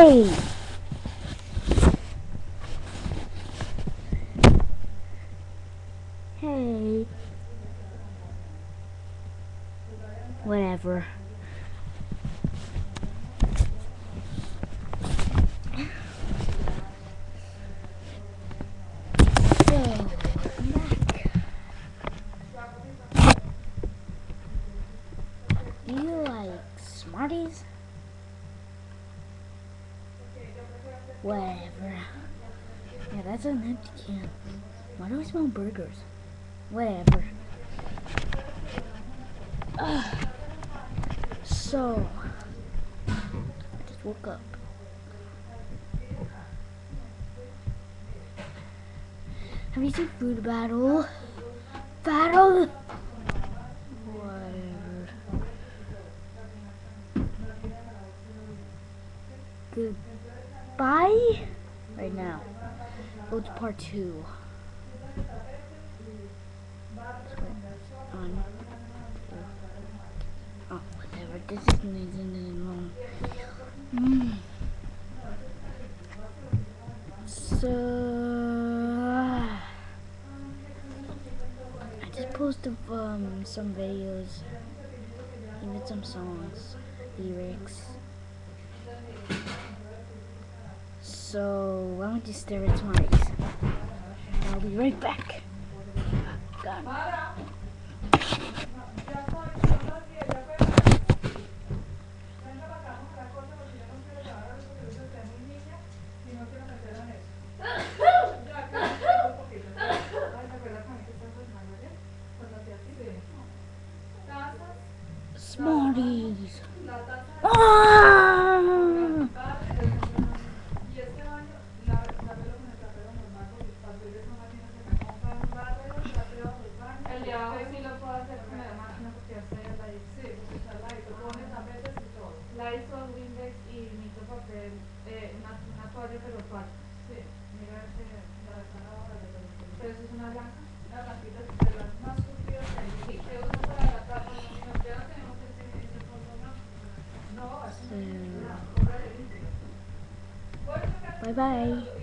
Hey! Hey. Whatever. So, I'm back. Do you like Smarties? Whatever. Yeah, that's an empty can. Why do I smell burgers? Whatever. Ugh. So, I just woke up. Have you seen Food Battle? Battle? Whatever. Goodbye? Right now. Go to part 2. Oh, whatever. This isn't long. So I just posted some videos, even some songs, lyrics. So why don't you stare at Smarties? I'll be right back. Done. Smarties. Ah! Bye bye.